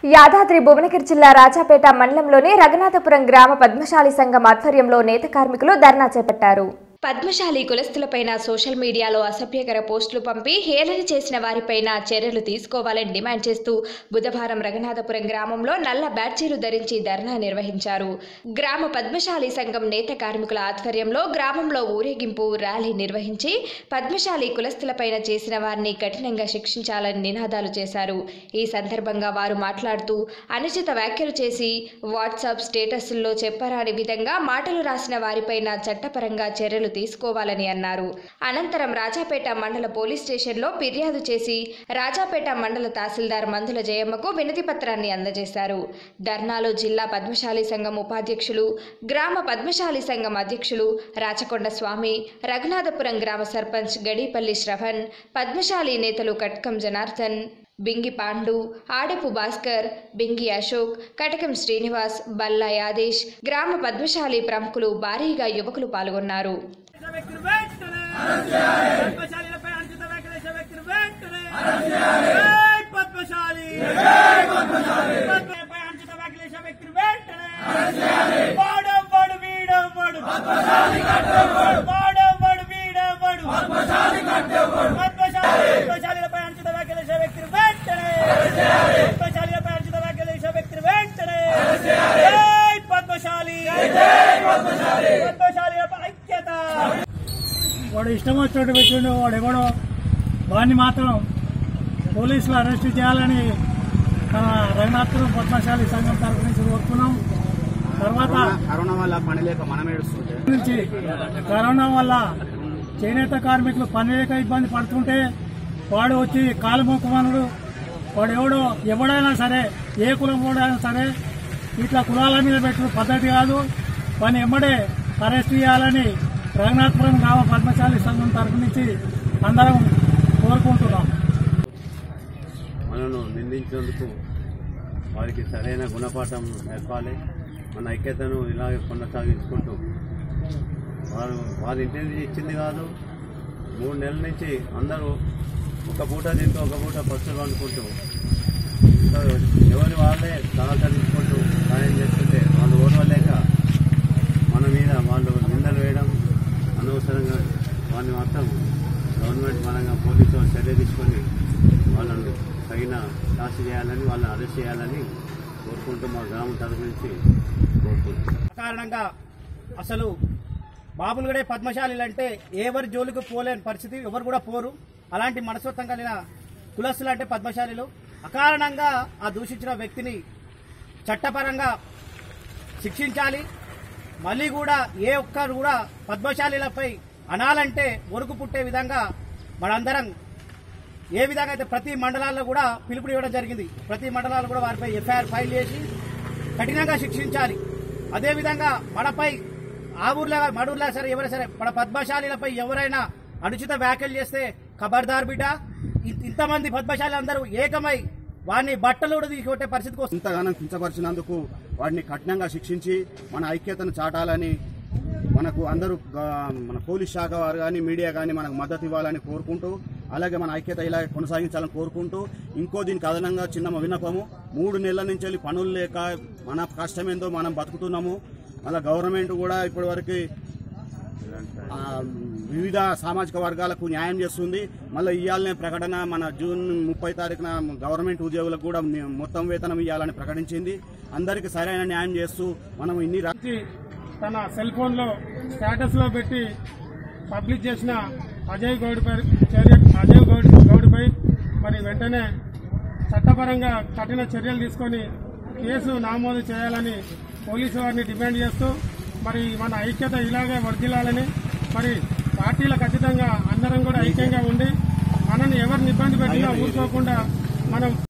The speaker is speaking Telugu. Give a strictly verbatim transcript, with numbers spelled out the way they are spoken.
యాదాద్రి భువనగిరి జిల్లా రాజాపేట మండలంలోని రఘునాథపురం గ్రామ పద్మశాలి సంఘం ఆధ్వర్యంలో నేత కార్మికులు ధర్నా చేపట్టారు. పద్మశాలి కులస్తులపైన సోషల్ మీడియాలో అసభ్యకర పోస్టులు పంపి హేళన చేసిన వారిపైన చర్యలు తీసుకోవాలని డిమాండ్ చేస్తూ బుధవారం రఘునాథపురం గ్రామంలో నల్ల బ్యాడ్జీలు ధరించి ధర్నా నిర్వహించారు. గ్రామ పద్మశాలి సంఘం నేత కార్మికుల ఆధ్వర్యంలో గ్రామంలో ఊరేగింపు ర్యాలీ నిర్వహించి పద్మశాలి కులస్తులపైన చేసిన వారిని కఠినంగా శిక్షించాలని నినాదాలు చేశారు. ఈ సందర్భంగా వారు మాట్లాడుతూ అనుచిత వ్యాఖ్యలు చేసి వాట్సాప్ స్టేటస్ల్లో చెప్పరాని విధంగా మాటలు రాసిన వారిపైన చట్టపరంగా చర్యలు తీసుకోవాలని అన్నారు. అనంతరం రాజాపేట మండల పోలీస్ స్టేషన్లో ఫిర్యాదు చేసి రాజాపేట మండల తహసీల్దార్ మందుల జయమ్మకు వినతి పత్రాన్ని అందజేశారు. ధర్నాలో జిల్లా పద్మశాలి సంఘం ఉపాధ్యక్షులు, గ్రామ పద్మశాలి సంఘం అధ్యక్షులు రాచకొండ స్వామి, రఘునాథపురం గ్రామ సర్పంచ్ గడీపల్లి శ్రవణ్, పద్మశాలి నేతలు కట్కం జనార్దన్, బింగి పాండు, ఆడపు భాస్కర్, బింగి అశోక్, కటకం శ్రీనివాస్, బల్లా యాదేశ్, గ్రామ పద్మశాలి ప్రముఖులు భారీగా యువకులు పాల్గొన్నారు. వాడు ఇష్టం వచ్చినట్టు పెట్టిండు. వాడు ఎవడో వాడిని మాత్రం పోలీసులు అరెస్ట్ చేయాలని మన రఘునాథపురం పద్మశాలి సంఘం తరఫు నుంచి కోరుకున్నాం. తర్వాత కరోనా వల్ల పని లేక మనం ఏడుస్తుంటే నుంచి కరోనా వల్ల చేనేత కార్మికులు పని లేక ఇబ్బంది పడుతుంటే వాడు వచ్చి కాలు మొక్కుమనుడు. వాడు ఎవడో ఎవడైనా సరే, ఏ కులం వాడైనా సరే, ఇట్లా కులాల మీద పెట్టిన పద్ధతి కాదు. పని ఎమ్మడే అరెస్ట్ చేయాలని రఘునాథపురం గ్రామ పద్మశాలి సంఘం తరఫు నుంచి అందరం కోరుకుంటున్నాం. మనను నిందించినందుకు వారికి సరైన గుణపాఠం నేర్పాలి. మన ఐక్యతను ఇలాగే కొనసాగించుకుంటూ వారు వారి ఇంటి ఇచ్చింది కాదు, మూడు నెలల నుంచి అందరూ ఒక పూట తింటూ ఒక పూట పచ్చులు అనుకుంటూ ఎవరి వాళ్ళే సహకరించుకుంటూ సాయం చేస్తుంటే వాళ్ళు ఓర్వలేక మన మీద వాళ్ళు నిందలు వేయడం అనవసరంగా వాళ్ళని మాత్రం గవర్నమెంట్ పరంగా పోలీసు వాళ్ళు చర్య తీసుకొని వాళ్ళను తగిన శాస్తి చేయాలని, వాళ్ళని అరెస్ట్ చేయాలని కోరుకుంటూ మా గ్రామం తరఫు నుంచి కోరుకుంటున్నాం. కారణంగా అసలు బాబులు కూడా పద్మశాలీలు అంటే ఎవరి జోలికి పోలేని పరిస్థితి, ఎవరు కూడా పోరు. అలాంటి మనస్తత్వం కలిగిన కులస్తులు అంటే పద్మశాలీలు. అకారణంగా ఆ దూషించిన వ్యక్తిని చట్టపరంగా శిక్షించాలి. మళ్ళీ కూడా ఏ ఒక్కరు కూడా పద్మశాలీలపై అనాలంటే వరకు పుట్టే విధంగా మనందరం ఏ విధంగా అయితే ప్రతి మండలాల్లో కూడా పిలుపుని ఇవ్వడం జరిగింది. ప్రతి మండలాల్లో కూడా వారిపై ఎఫ్ఐఆర్ ఫైల్ చేసి కఠినంగా శిక్షించాలి. అదేవిధంగా మనపై ఆ ఊర్లో మడూర్లో సరే ఎవరైనా సరే మన పద్మశాలీలపై ఎవరైనా అనుచిత వ్యాఖ్యలు చేస్తే ఖబర్దార్ బిడ్డ. ఇంతమంది పద్మశాలి అందరూ ఏకమై వాడిని బట్టలు తీసుకొట్టే పరిస్థితికి వస్తుంది. ఇంతగానం కించపరిచినందుకు వాడిని కఠినంగా శిక్షించి మన ఐక్యతను చాటాలని, మనకు అందరూ మన పోలీస్ శాఖ వారు కానీ మీడియా కానీ మనకు మద్దతు ఇవ్వాలని కోరుకుంటూ, అలాగే మన ఐక్యత ఇలా కొనసాగించాలని కోరుకుంటూ, ఇంకో దీనికి అదనంగా చిన్న విన్నపము, మూడు నెలల నుంచి వెళ్ళి పనులు లేక మన కష్టమేందో మనం బతుకుతున్నాము. మళ్ళీ గవర్నమెంట్ కూడా ఇప్పటి వరకు వివిధ సామాజిక వర్గాలకు న్యాయం చేస్తుంది. మళ్ళీ ఇవ్వాలనే ప్రకటన మన జూన్ ముప్పై తారీఖున గవర్నమెంట్ ఉద్యోగులకు కూడా మొత్తం వేతనం ఇవ్వాలని ప్రకటించింది. అందరికీ సరైన న్యాయం చేస్తూ మనం ఇన్ని రాత్రి తన సెల్ ఫోన్ లో స్టేటస్ లో పెట్టి పబ్లిక్ చేసిన అజయ్ గౌడ్పై చర్య అజయ్ గౌడ్ గౌడ్పై మరి వెంటనే చట్టపరంగా కఠిన చర్యలు తీసుకొని కేసు నమోదు చేయాలని పోలీసు వారిని డిమాండ్ చేస్తూ మరి మన ఐక్యత ఇలాగే వర్ధిల్లాలని, మరి పార్టీల ఖచ్చితంగా అందరం కూడా ఐక్యంగా ఉండి మనల్ని ఎవరిని ఇబ్బంది పెట్టినా ఊరుకోకుండా మనం